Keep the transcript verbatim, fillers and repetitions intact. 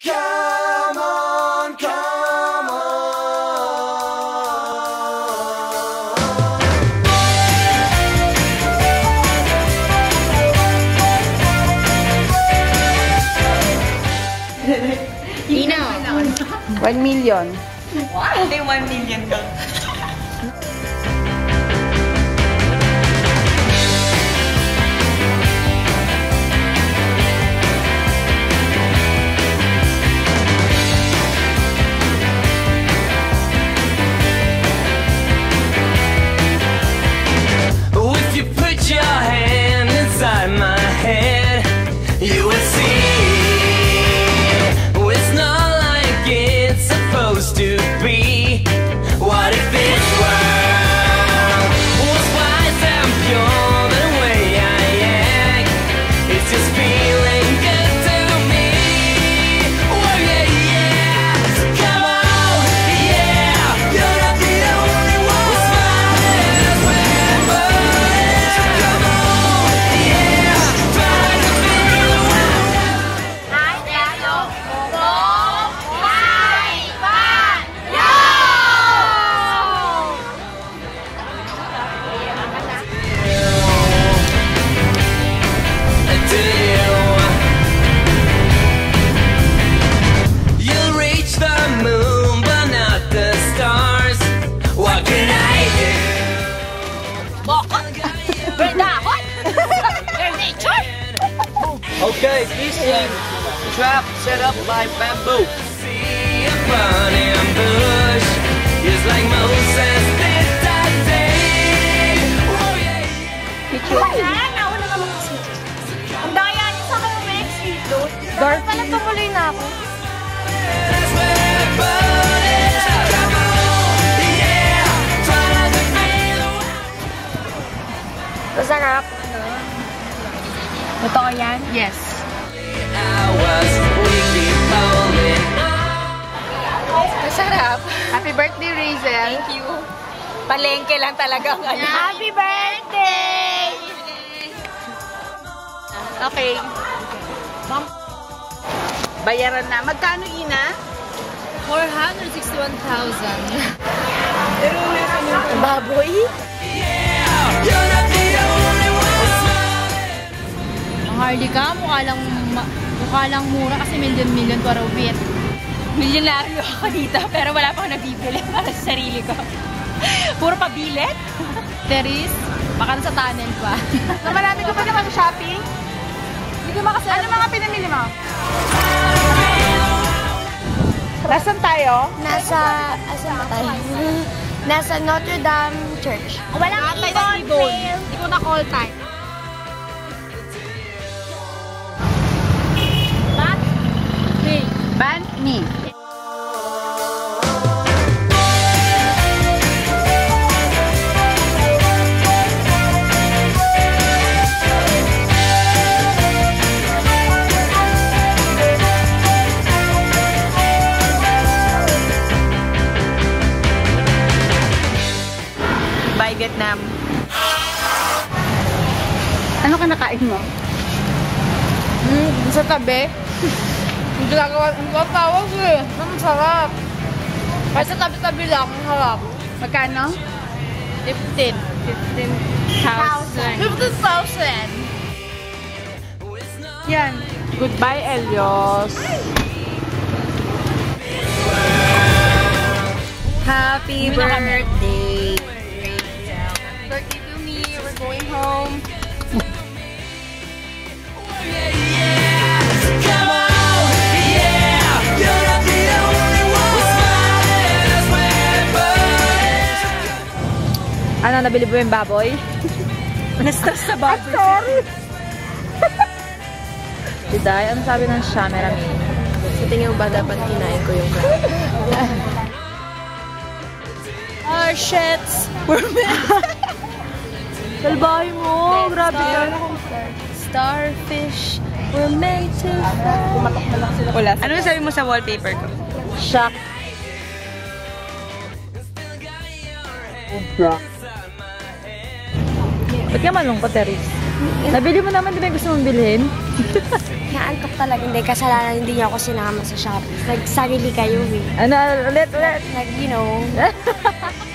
Come on, come on. Ina. One million. Wow, hindi one million ka. Okay, this is trap set up by bamboo. See a burning bush is like Moses did that day. Oh yeah, Wala, nauna naman kasi. Ang daya niyo sa akin ng Mexico doon. Dark pala tumuloy na ako. Masarap. Totoo yan? Yes. Masarap. Happy birthday, Razel. Thank you. Palengke lang talaga ang ano. Happy birthday! Okay. Ma'am. Bayaran na. Magkano, Ina? four hundred sixty-one thousand. Baboy? Ang Harlika, mukha lang, mukha lang mura kasi million-million para ubit. Milyonaryo ako dito, pero wala pa ako nabibili para sa sarili ko. Puro pabilit. Teris, baka sa tunnel pa. So, marami ko pa naman shopping? Hindi ko makasama. Ano mga pinamili mo? Nasaan tayo? Nasa, asan ba tayo? Nasa Notre Dame Church. Walang ibon, hindi ko na-call time. Bat? Me. Ban? Me. Bye, Vietnam. Ano ka nakain mo? Hmm, sa tabi. Ang ginagawa, ang tawag eh. Ang sarap. Kasi sa tabi-tabi lang, ang harap. Magkano? fifteen. fifteen thousand. fifteen thousand. Yan. Goodbye, Elios. Happy birthday. Birthday to me. We're going home. Ano, nabili mo yung baboy? Na-stress sa baboy. Sorry! Diday, ano sabi ng cameraman? Sa tingin mo ba dapat kinain ko yung crab? Our shits were meant. Salbahe mo! Grabe ka! Starfish were made to fly. Kumatok na lang sila. Wala. Ano sabi mo sa wallpaper ko? Shock. Ba't ka malungkot, Teris? Nabili mo naman, di ba yung gusto mong bilhin? Naantok talaga. Hindi, kasalanan hindi niyo ako sinama sa shop. Nagsarili kayo eh. Ano, ulit, ulit. Nag, you know.